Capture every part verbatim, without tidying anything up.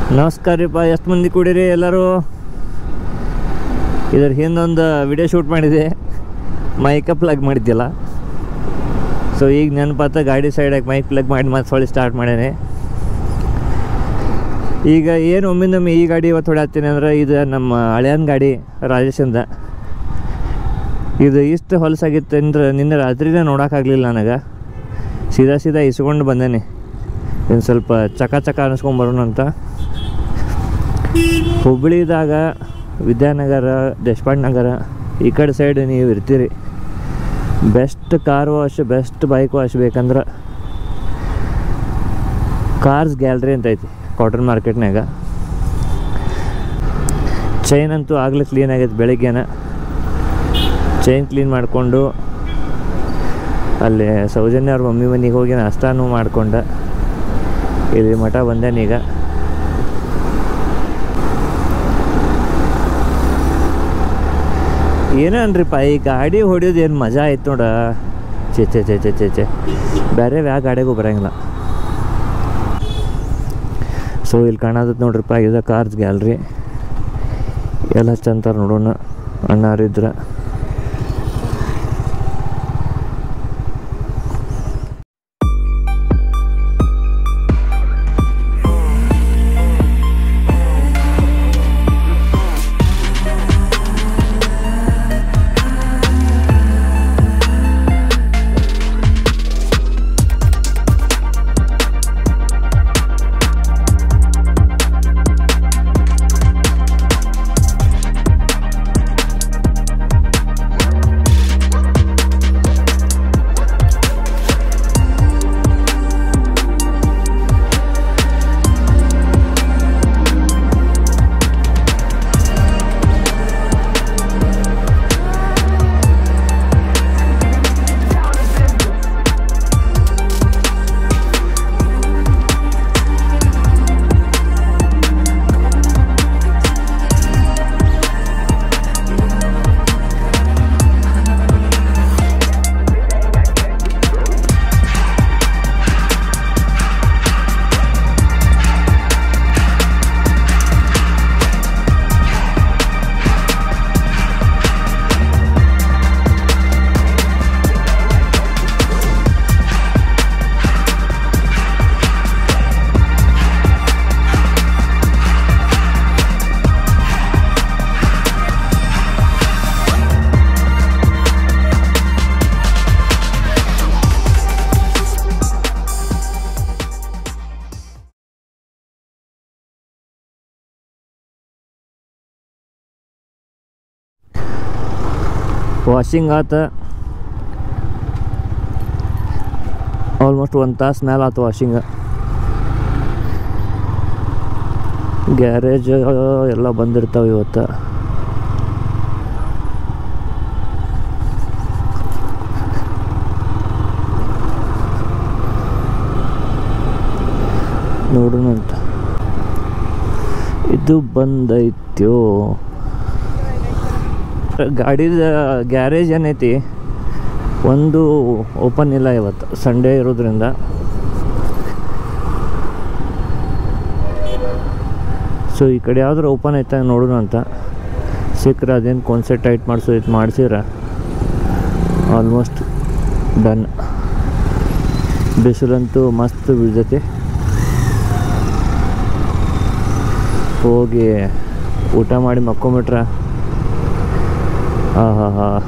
ನಮಸ್ಕಾರ ರೀ ಪಾ, ಎಷ್ಟು ಮಂದಿ ಕೂಡಿರಿ ಎಲ್ಲರೂ. ಇದ್ರ ಹಿಂದೊಂದು ವಿಡಿಯೋ ಶೂಟ್ ಮಾಡಿದೆ, ಮೈಕ ಪ್ಲಗ್ ಮಾಡಿದ್ದಿಲ್ಲ. ಸೊ ಈಗ ನೆನಪಾತ ಗಾಡಿ ಸೈಡಾಗಿ ಮೈಕ್ ಪ್ಲಗ್ ಮಾಡಿ ಮತ್ತೆ ಹೊಳ್ಳಿ ಸ್ಟಾರ್ಟ್ ಮಾಡೇನೆ. ಈಗ ಏನು ಒಮ್ಮಿಂದೊಮ್ಮೆ ಈ ಗಾಡಿ ಇವತ್ತು ಹೊಡ್ಯಾತೀನಿ ಅಂದ್ರೆ ಇದು ನಮ್ಮ ಹಳೆಯನ್ ಗಾಡಿ ರಾಜೇಶಂದ. ಇದು ಇಷ್ಟು ಹೊಲಸಾಗಿತ್ತು ಅಂದ್ರೆ ನಿನ್ನೆ ರಾತ್ರಿನೇ ನೋಡೋಕ್ಕಾಗಲಿಲ್ಲ ನನಗೆ. ಸೀದಾ ಸೀದಾ ಇಸ್ಕೊಂಡು ಬಂದೇನೆ, ಇನ್ನು ಸ್ವಲ್ಪ ಚಕ ಚಕ ಅನ್ನಿಸ್ಕೊಂಬರೋಣ ಅಂತ. ಹುಬ್ಬಳ್ಳಿದಾಗ ವಿದ್ಯಾನಗರ, ದೇಶಪಾಂಡೆ ನಗರ ಈ ಕಡೆ ಸೈಡ್ ನೀವು ಇರ್ತೀರಿ, best car wash, best bike wash ಬೇಕಂದ್ರೆ ಕಾರ್ಸ್ ಗ್ಯಾಲರಿ ಅಂತ ಐತಿ ಕಾಟನ್ ಮಾರ್ಕೆಟ್ನಾಗ. ಚೈನ್ ಅಂತೂ ಆಗಲೇ ಕ್ಲೀನ್ ಆಗೈತೆ. ಬೆಳಗ್ಗೆನ ಚೈನ್ ಕ್ಲೀನ್ ಮಾಡಿಕೊಂಡು ಅಲ್ಲಿ ಸೌಜನ್ಯ ಅವ್ರ ಮಮ್ಮಿ ಮನೆಗೆ ಹೋಗಿ ನಾಷ್ಟಾನು ಮಾಡ್ಕೊಂಡೆ ಇಲ್ಲಿ ಮಠ ಬಂದೇನೀಗ. ಏನೋ ಅನ್ರಿಪ್ಪ, ಈ ಗಾಡಿ ಹೊಡಿಯೋದು ಏನು ಮಜಾ ಆಯ್ತು ನೋಡ. ಚೆ ಚೆ ಚೆ ಚೆ ಚೆ ಚೆ ಬೇರೆ ಯಾವ ಗಾಡಿಗೂ ಬರೋಂಗಿಲ್ಲ. ಸೊ ಇಲ್ಲಿ ಕಾಣತೈತೆ ನೋಡ್ರಿಪ್ಪ, ಇದು ಕಾರ್ಸ್ ಗ್ಯಾಲ್ರಿ. ಎಲ್ಲ ಚಂತಾರ ನೋಡೋಣ ಅಣ್ಣಾರಿದ್ರೆ. ವಾಷಿಂಗ್ ಆತ, ಆಲ್ಮೋಸ್ಟ್ ಒಂದು ತಾಸು ಮೇಲೆ ಆತು ವಾಷಿಂಗ. ಗ್ಯಾರೇಜ್ ಎಲ್ಲ ಬಂದಿರ್ತಾವೆ ಇವತ್ತು. ನೋಡೋಣಂತ. ಇದು ಬಂದೈತ್ಯೋ ಗಾಡಿದ ಗ್ಯಾರೇಜ್ ಏನೈತಿ, ಒಂದು ಓಪನ್ ಇಲ್ಲ ಇವತ್ತು, ಸಂಡೇ ಇರೋದ್ರಿಂದ. ಸೊ ಈ ಕಡೆ ಯಾವ್ದಾರು ಓಪನ್ ಐತೆ ನೋಡೋಣ ಅಂತ. ಸಿಕ್ಕರೆ ಅದೇನು ಕಾನ್ಸೆಪ್ಟ್ ಟೈಟ್ ಮಾಡಿಸೋ ಇದು ಮಾಡಿಸಿದ್ರೆ ಆಲ್ಮೋಸ್ಟ್ ಡನ್. ಬಿಸಿಲಂತೂ ಮಸ್ತ್ ಬೀಳ್ತೈತಿ. ಹೋಗಿ ಊಟ ಮಾಡಿ ಮಕ್ಕೊಂಬಿಟ್ರೆ ಹಾಂ ಹಾಂ ಹಾಂ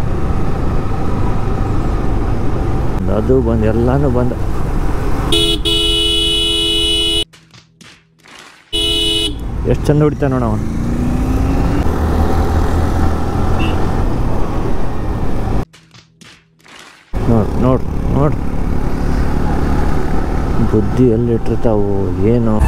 ಅದು ಬಂದು ಎಲ್ಲನೂ ಬಂದ. ಎಷ್ಟು ಚಂದ ಹೊಡಿತಾನ ನೋಡವ. ನೋಡ್ ನೋಡ್ ನೋಡ್ ಬುದ್ಧಿ ಎಲ್ಲಿಟ್ಟಿರ್ತಾವು ಏನು.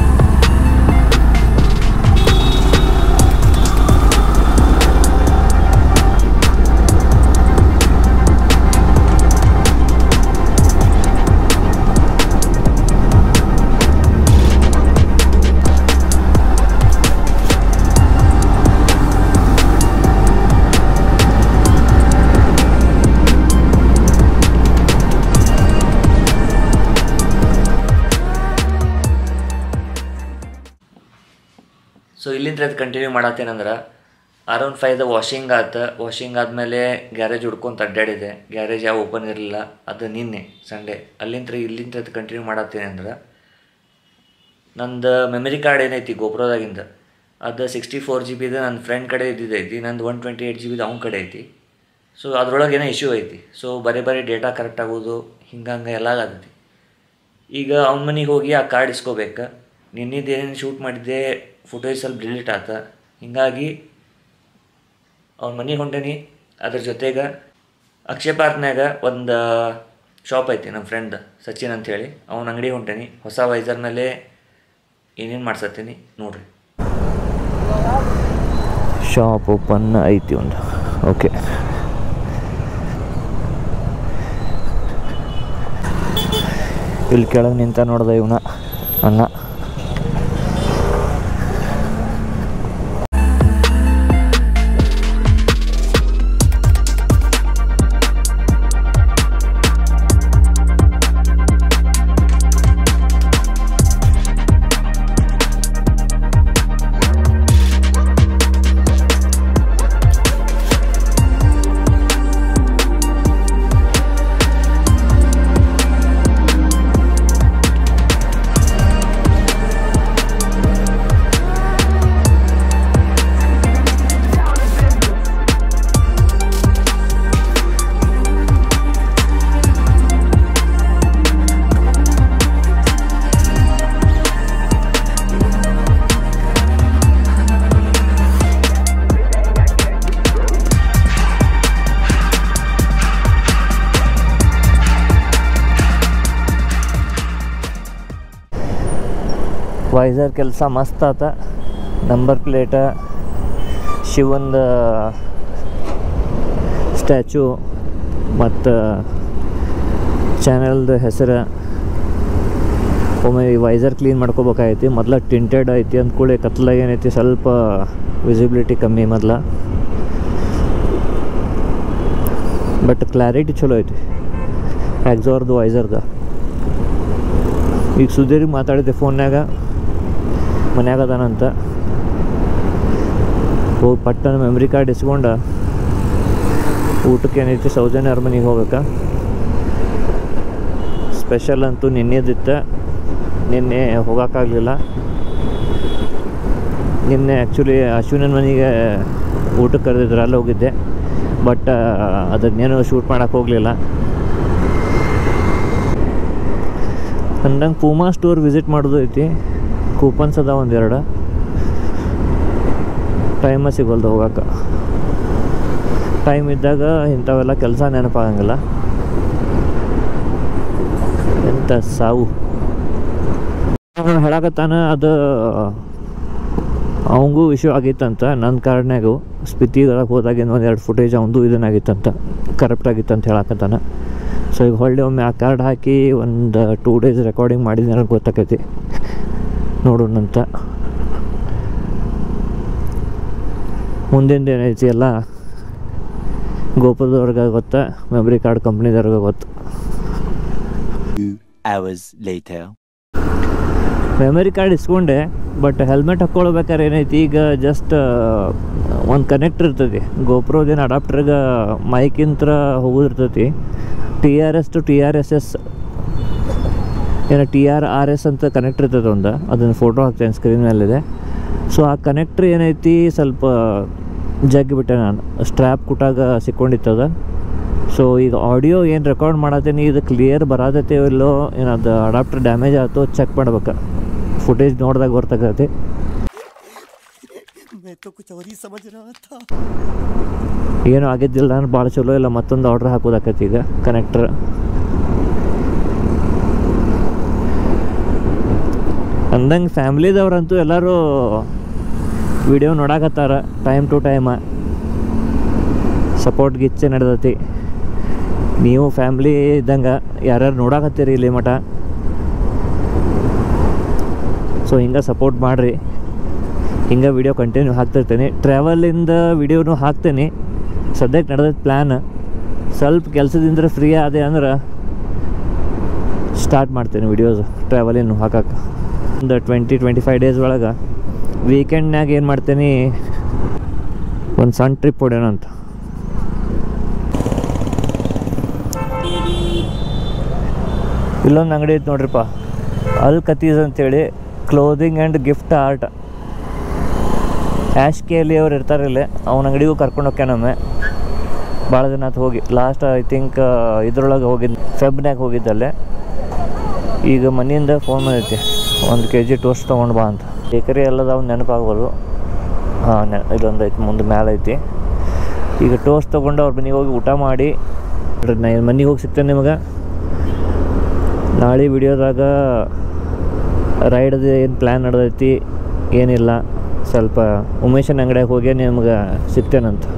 ಸೊ ಇಲ್ಲಿಂದ ಅದು ಕಂಟಿನ್ಯೂ ಮಾಡತ್ತೇನಂದ್ರೆ ಅರೌಂಡ್ ಫೈವ್ದ ವಾಷಿಂಗ್ ಆಯ್ತು. ವಾಷಿಂಗ್ ಆದಮೇಲೆ ಗ್ಯಾರೇಜ್ ಹುಡ್ಕೊಂತ ಅಡ್ಡಾಡಿದೆ. ಗ್ಯಾರೇಜ್ ಯಾವ ಓಪನ್ ಇರಲಿಲ್ಲ, ಅದು ನಿನ್ನೆ ಸಂಡೇ. ಅಲ್ಲಿಂದ ಇಲ್ಲಿಂದ ಅದು ಕಂಟಿನ್ಯೂ ಮಾಡತ್ತೇನೆ ಅಂದ್ರೆ ನಂದು ಮೆಮರಿ ಕಾರ್ಡ್ ಏನೈತಿ ಗೋಪ್ರೋದಾಗಿಂದ ಅದು ಸಿಕ್ಸ್ಟಿ ಫೋರ್ ಜಿ ಬಿದು ನನ್ನ ಫ್ರೆಂಡ್ ಕಡೆ ಇದ್ದಿದ್ದೈತಿ. ನಂದು ಒನ್ ಟ್ವೆಂಟಿ ಏಯ್ಟ್ ಜಿ ಬಿದು ಅವ್ನ ಕಡೆ ಐತಿ. ಸೊ ಅದ್ರೊಳಗೆ ಏನೋ ಇಶ್ಯೂ ಐತಿ. ಸೊ ಬರೀ ಬರೀ ಡೇಟಾ ಕರೆಕ್ಟ್ ಆಗೋದು ಹಿಂಗಂಗೆ ಎಲ್ಲ ಆಗತ್ತೈತಿ. ಈಗ ಅವ್ನ ಮನೆಗೆ ಹೋಗಿ ಆ ಕಾರ್ಡ್ ಇಸ್ಕೋಬೇಕು. ನಿನ್ನಿದ್ದು ಏನೇನು ಶೂಟ್ ಮಾಡಿದ್ದೆ ಫುಟೇಜ್ ಸ್ವಲ್ಪ ಡಿಲೀಟ್ ಆತ. ಹೀಗಾಗಿ ಅವ್ನ ಮನೆಗೆ ಹೊಂಟೇನಿ. ಅದ್ರ ಜೊತೆಗೆ ಅಕ್ಷಯ ಪಾರ್ಕ್ನಾಗ ಒಂದು ಶಾಪ್ ಐತಿ ನಮ್ಮ ಫ್ರೆಂಡ್ ಸಚಿನ್ ಅಂಥೇಳಿ, ಅವ್ನ ಅಂಗಡಿ ಹೊಂಟೇನಿ. ಹೊಸ ವೈಸರ್ ಮೇಲೆ ಏನೇನು ಮಾಡ್ಸತ್ತೀನಿ ನೋಡ್ರಿ. ಶಾಪ್ ಓಪನ್ ಐತಿ ಒಂದು. ಓಕೆ, ಇಲ್ಲಿ ಕೆಳಗೆ ನಿಂತ ನೋಡ್ದೆ ಇವನ ಅಣ್ಣ. ವೈಸರ್ ಕೆಲಸ ಮಸ್ತ್ ಆತ. ನಂಬರ್ ಪ್ಲೇಟ, ಶಿವಂದ ಸ್ಟ್ಯಾಚು ಮತ್ತು ಚಾನಲ್ದು ಹೆಸರು. ಒಮ್ಮೆ ಈ ವೈಸರ್ ಕ್ಲೀನ್ ಮಾಡ್ಕೋಬೇಕಾಗೈತಿ. ಮೊದಲ ಟಿಂಟೆಡ್ ಐತಿ ಅಂದ್ಕೂಳೆ ಕತ್ಲಾಗ ಏನೈತಿ ಸ್ವಲ್ಪ ವಿಸಿಬಿಲಿಟಿ ಕಮ್ಮಿ ಮೊದಲ, ಬಟ್ ಕ್ಲಾರಿಟಿ ಚಲೋ ಐತಿ ಎಕ್ಸಾರ್ದು ವೈಸರ್ದು. ಈಗ ಸುಧೀರಿಗೆ ಮಾತಾಡಿದ್ದೆ ಫೋನ್ಯಾಗ, ಮನ್ಯಾಗ ಅದಾನಂತ. ಹೋಗಿ ಪಟ್ಟನ ಮೆಮ್ರಿ ಕಾರ್ಡ್ ಇಸ್ಕೊಂಡು ಊಟಕ್ಕೆ ಏನೈತಿ ಸೌಜನ್ಯ ಅವ್ರ ಮನೆಗೆ ಹೋಗ್ಬೇಕಾ. ಸ್ಪೆಷಲ್ ಅಂತೂ ನಿನ್ನೆದಿತ್ತು, ನಿನ್ನೆ ಹೋಗೋಕ್ಕಾಗಲಿಲ್ಲ. ನಿನ್ನೆ ಆ್ಯಕ್ಚುಲಿ ಅಶ್ವಿನನ ಮನೆಗೆ ಊಟಕ್ಕೆ ಕರೆದಿದ್ರು, ಅಲ್ಲಿ ಹೋಗಿದ್ದೆ. ಬಟ್ ಅದನ್ನೇನು ಶೂಟ್ ಮಾಡೋಕ್ಕೆ ಹೋಗಲಿಲ್ಲ. ಅಂದಂಗೆ ಪೂಮಾ ಸ್ಟೋರ್ ವಿಸಿಟ್ ಮಾಡೋದು ಐತಿ. ಕೂಪನ್ಸ್ ಅದ ಒಂದೆರಡು. ಟೈಮ ಸಿಗೋಲ್ದು ಹೋಗಕ್ಕೆ. ಟೈಮ್ ಇದ್ದಾಗ ಇಂಥವೆಲ್ಲ ಕೆಲಸ ನೆನಪಾಗಂಗಿಲ್ಲ. ಎಂಥ ಸಾವು ಹೇಳಕತ್ತಾನ. ಅದು ಅವಂಗೂ ಇಶ್ಯೂ ಆಗಿತ್ತಂತ. ನನ್ನ ಕಾರ್ಡ್ನಾಗೂ ಸ್ಪಿತಿಗೆ ಹೋದಾಗಿನ ಒಂದೆರಡು ಫುಟೇಜ್ ಅವಂದು ಇದನ್ನಾಗಿತ್ತಂತ, ಕರೆಕ್ಟ್ ಆಗಿತ್ತಂತ ಹೇಳಕತ್ತಾನ. ಸೊ ಈಗ ಹೊಳ್ಳಿ ಒಮ್ಮೆ ಆ ಕಾರ್ಡ್ ಹಾಕಿ ಒಂದು ಟೂ ಡೇಸ್ ರೆಕಾರ್ಡಿಂಗ್ ಮಾಡಿದ ನನಗೆ ಗೊತ್ತಾಕೈತಿ, ನೋಡೋಣಂತ. ಮುಂದಿಂದ ಏನೈತಿ ಎಲ್ಲ ಗೋಪುರದವ್ರಿಗೆ ಗೊತ್ತಾ, ಮೆಮರಿ ಕಾರ್ಡ್ ಕಂಪ್ನಿದವ್ರಿಗೆ ಗೊತ್ತು. ಮೆಮರಿ ಕಾರ್ಡ್ ಇಸ್ಕೊಂಡೆ, ಬಟ್ ಹೆಲ್ಮೆಟ್ ಹಾಕ್ಕೊಳ್ಬೇಕಾದ್ರೆ ಏನೈತಿ, ಈಗ ಜಸ್ಟ್ ಒಂದು ಕನೆಕ್ಟರ್ ಇರ್ತೈತಿ ಗೋಪ್ರೋದೇನು ಅಡಾಪ್ಟರ್ಗೆ ಮೈಕಿಂತ್ರ ಹೋಗೋದಿರ್ತೈತಿ. T R S two T R S S ಏನೋ ಟಿ ಆರ್ ಆರ್ ಎಸ್ ಅಂತ ಕನೆಕ್ಟರ್ ಇರ್ತದೆ ಒಂದು, ಅದನ್ನು ಫೋಟೋ ಹಾಕ್ತೇನೆ ಸ್ಕ್ರೀನ್ ಮೇಲಿದೆ. ಸೊ ಆ ಕನೆಕ್ಟ್ರ್ ಏನೈತಿ ಸ್ವಲ್ಪ ಜಗ್ಗಿಬಿಟ್ಟೆ ನಾನು, ಸ್ಟ್ರ್ಯಾಪ್ ಕುಟಾಗ ಸಿಕ್ಕೊಂಡಿತ್ತದ. ಸೊ ಈಗ ಆಡಿಯೋ ಏನು ರೆಕಾರ್ಡ್ ಮಾಡತ್ತೀನಿ ಇದು ಕ್ಲಿಯರ್ ಬರತೈತೆ ಇಲ್ಲೋ, ಏನದು ಅಡಾಪ್ಟರ್ ಡ್ಯಾಮೇಜ್ ಆಯ್ತು ಚೆಕ್ ಮಾಡ್ಬೇಕು. ಫುಟೇಜ್ ನೋಡಿದಾಗ ಗೊತ್ತಾಗತ್ತೆ. ಏನು ಆಗಿದ್ದಿಲ್ಲ ನಾನು ಭಾಳ ಚಲೋ ಇಲ್ಲ, ಮತ್ತೊಂದು ಆರ್ಡ್ರ್ ಹಾಕೋದಾಕೈತಿ ಈಗ ಕನೆಕ್ಟ್ರ್. ಅಂದಂಗೆ ಫ್ಯಾಮ್ಲಿದವ್ರಂತೂ ಎಲ್ಲರೂ ವಿಡಿಯೋ ನೋಡಾಕತ್ತಾರ ಟೈಮ್ ಟು ಟೈಮ. ಸಪೋರ್ಟ್ ಗಿಚ್ಚೆ ನಡೆದೈತಿ. ನೀವು ಫ್ಯಾಮ್ಲಿ ಇದ್ದಂಗೆ ಯಾರ್ಯಾರು ನೋಡಾಕತ್ತೀರಿ ಇಲ್ಲಿ ಮಠ. ಸೊ ಹಿಂಗೆ ಸಪೋರ್ಟ್ ಮಾಡಿರಿ. ಹಿಂಗೆ ವಿಡಿಯೋ ಕಂಟಿನ್ಯೂ ಹಾಕ್ತಿರ್ತೀನಿ. ಟ್ರಾವೆಲಿಂದ ವಿಡಿಯೋನು ಹಾಕ್ತೀನಿ. ಸದ್ಯಕ್ಕೆ ನಡೆದೈತೆ ಪ್ಲ್ಯಾನ್. ಸ್ವಲ್ಪ ಕೆಲಸದಿಂದ ಫ್ರೀ ಆದೆ ಅಂದ್ರೆ ಸ್ಟಾರ್ಟ್ ಮಾಡ್ತೀನಿ ವಿಡಿಯೋಸ್ ಟ್ರಾವೆಲಿನ್ನು ಹಾಕಕ್ಕೆ. ಒಂದು ಟ್ವೆಂಟಿ ಟ್ವೆಂಟಿ ಫೈವ್ ಡೇಸ್ ಒಳಗೆ ವೀಕೆಂಡ್ನಾಗ ಏನು ಮಾಡ್ತೀನಿ, ಒಂದು ಸಣ್ಣ ಟ್ರಿಪ್ ಹೊಡ್ಯೋಣ ಅಂತ. ಇಲ್ಲೊಂದು ಅಂಗಡಿ ಐತೆ ನೋಡ್ರಿಪ್ಪ, ಅಲ್ ಕತೀಸ್ ಅಂತೇಳಿ, ಕ್ಲೋದಿಂಗ್ ಆ್ಯಂಡ್ ಗಿಫ್ಟ್ ಆರ್ಟ್. ಆ್ಯಶ್ ಕೆ ಅಲ್ಲಿ ಅವ್ರು ಇರ್ತಾರಿಲ್ಲ, ಅವನ ಅಂಗಡಿಗೂ ಕರ್ಕೊಂಡು ಹೋಗ್ಯಾನೊಮ್ಮೆ. ಭಾಳ ದಿನ ಆತು ಹೋಗಿ. ಲಾಸ್ಟ್ ಐ ಥಿಂಕ್ ಇದ್ರೊಳಗೆ ಹೋಗಿದ್ದು, ಫೆಬ್ನ್ಯಾಗ ಹೋಗಿದ್ದಲ್ಲೇ. ಈಗ ಮನೆಯಿಂದ ಫೋನ್ ಮಾಡೈತಿ, ಒಂದು ಕೆ ಜಿ ಟೋಸ್ಟ್ ತೊಗೊಂಡು ಬಾ ಅಂತ. ಬೇಕರಿ ಎಲ್ಲದಾವ್ ನೆನಪಾಗ್ಬೋದು. ಹಾಂ, ನೆ ಇದೊಂದು ಐತಿ, ಮುಂದೆ ಮ್ಯಾಲೆ ಐತಿ. ಈಗ ಟೋಸ್ಟ್ ತೊಗೊಂಡು ಅವ್ರ ಮನೆಗೆ ಹೋಗಿ ಊಟ ಮಾಡಿ ನಾ ಮನೆಗೆ ಹೋಗಿ ಸಿಗ್ತೇನೆ ನಿಮಗೆ. ನಾಳೆ ವಿಡಿಯೋದಾಗ ರೈಡ್ದು ಏನು ಪ್ಲ್ಯಾನ್ ನಡೆದೈತಿ ಏನಿಲ್ಲ, ಸ್ವಲ್ಪ ಉಮೇಶನ ಅಂಗಡಿಯಾಗ ಹೋಗಿ ನಿಮ್ಗೆ ಸಿಗ್ತೇನಂತ.